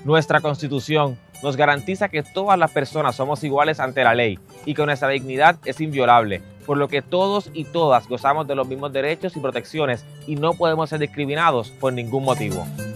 Nuestra Constitución nos garantiza que todas las personas somos iguales ante la ley y que nuestra dignidad es inviolable, por lo que todos y todas gozamos de los mismos derechos y protecciones y no podemos ser discriminados por ningún motivo.